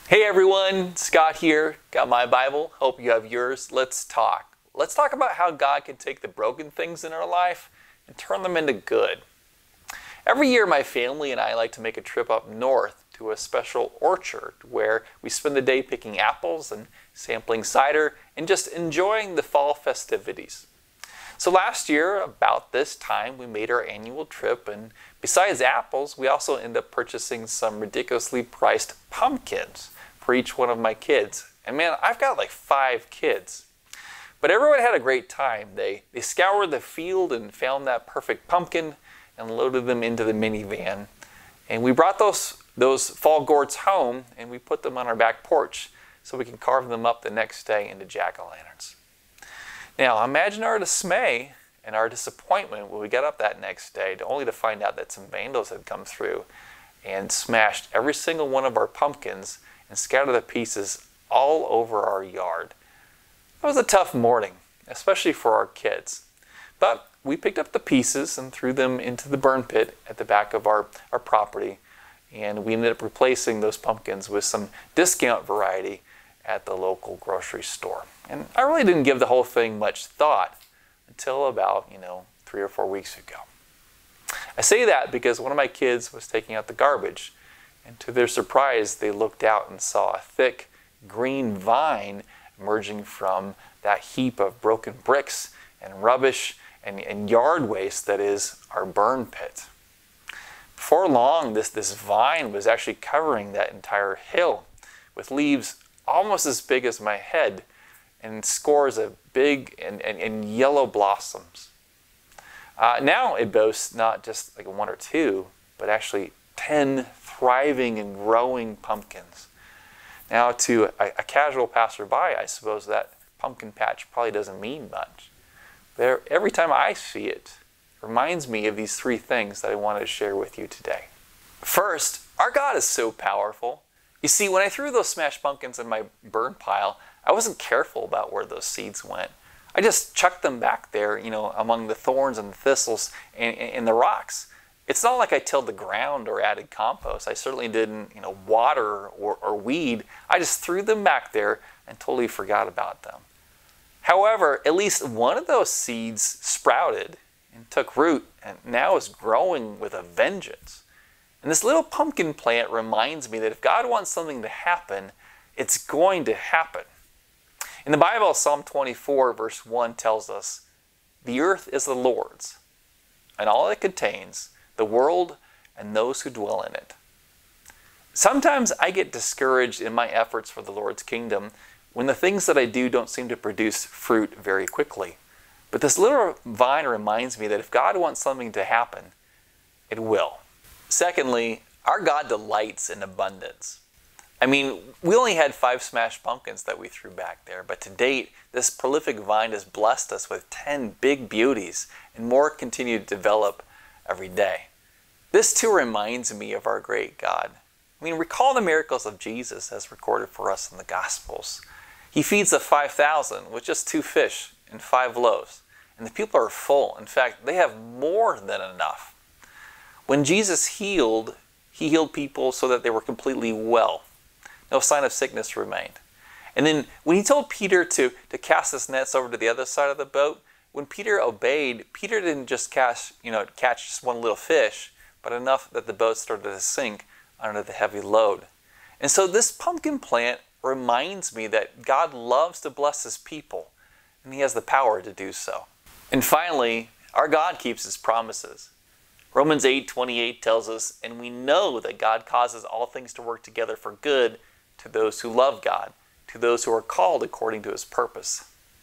Hey everyone, Scott here. Got my Bible. Hope you have yours. Let's talk. Let's talk about how God can take the broken things in our life and turn them into good. Every year my family and I like to make a trip up north to a special orchard where we spend the day picking apples and sampling cider and just enjoying the fall festivities. So last year, about this time, we made our annual trip, and besides apples, we also ended up purchasing some ridiculously priced pumpkins for each one of my kids. And man, I've got like 5 kids. But everyone had a great time. They scoured the field and found that perfect pumpkin and loaded them into the minivan. And we brought those fall gourds home and we put them on our back porch so we can carve them up the next day into jack-o'-lanterns. Now, imagine our dismay and our disappointment when we got up that next day, only to find out that some vandals had come through and smashed every single one of our pumpkins and scattered the pieces all over our yard. It was a tough morning, especially for our kids. But we picked up the pieces and threw them into the burn pit at the back of our property, and we ended up replacing those pumpkins with some discount variety at the local grocery store. And I really didn't give the whole thing much thought until about, 3 or 4 weeks ago. I say that because one of my kids was taking out the garbage, and to their surprise, they looked out and saw a thick green vine emerging from that heap of broken bricks and rubbish and yard waste that is our burn pit. Before long, this vine was actually covering that entire hill with leaves almost as big as my head and scores of big and yellow blossoms. Now it boasts not just like 1 or 2, but actually 10 thriving and growing pumpkins. Now to a casual passerby, I suppose that pumpkin patch probably doesn't mean much. But every time I see it, it reminds me of these 3 things that I wanted to share with you today. First, our God is so powerful. You see, when I threw those smashed pumpkins in my burn pile, I wasn't careful about where those seeds went. I just chucked them back there, among the thorns and the thistles and the rocks. It's not like I tilled the ground or added compost. I certainly didn't, water or weed. I just threw them back there and totally forgot about them. However, at least one of those seeds sprouted and took root and now is growing with a vengeance. And this little pumpkin plant reminds me that if God wants something to happen, it's going to happen. In the Bible, Psalm 24, verse 1 tells us, "The earth is the Lord's, and all it contains, the world and those who dwell in it." Sometimes I get discouraged in my efforts for the Lord's kingdom when the things that I do don't seem to produce fruit very quickly. But this little vine reminds me that if God wants something to happen, it will. Secondly, our God delights in abundance. I mean, we only had 5 smashed pumpkins that we threw back there, but to date, this prolific vine has blessed us with 10 big beauties, and more continue to develop every day. This too reminds me of our great God. I mean, recall the miracles of Jesus as recorded for us in the Gospels. He feeds the 5,000 with just 2 fish and 5 loaves, and the people are full. In fact, they have more than enough. When Jesus healed, he healed people so that they were completely well. No sign of sickness remained. And then when he told Peter to cast his nets over to the other side of the boat, when Peter obeyed, Peter didn't just catch just one little fish, but enough that the boat started to sink under the heavy load. And so this pumpkin plant reminds me that God loves to bless his people, and he has the power to do so. And finally, our God keeps his promises. Romans 8:28 tells us, "And we know that God causes all things to work together for good to those who love God, to those who are called according to his purpose."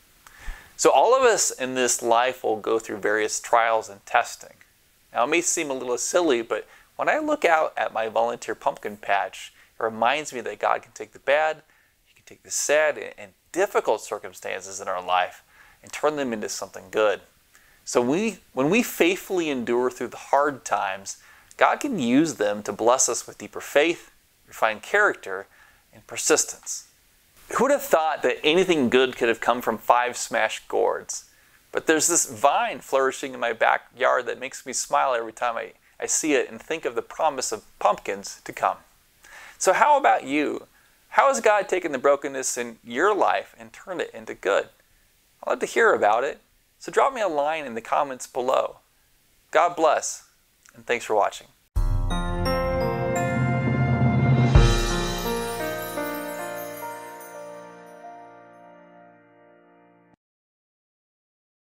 So all of us in this life will go through various trials and testing. Now it may seem a little silly, but when I look out at my volunteer pumpkin patch, it reminds me that God can take the bad, he can take the sad and difficult circumstances in our life and turn them into something good. So when we faithfully endure through the hard times, God can use them to bless us with deeper faith, refined character, and persistence. Who would have thought that anything good could have come from 5 smashed gourds? But there's this vine flourishing in my backyard that makes me smile every time I see it and think of the promise of pumpkins to come. So how about you? How has God taken the brokenness in your life and turned it into good? I'd love to hear about it, so drop me a line in the comments below. God bless, and thanks for watching.